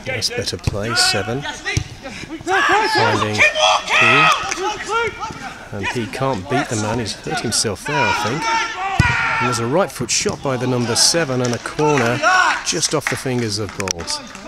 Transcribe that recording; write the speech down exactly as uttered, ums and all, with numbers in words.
That's better play, seven. Finding P. And P can't beat the man, he's hurt himself there, I think. And there's a right foot shot by the number seven and a corner just off the fingers of Bolt.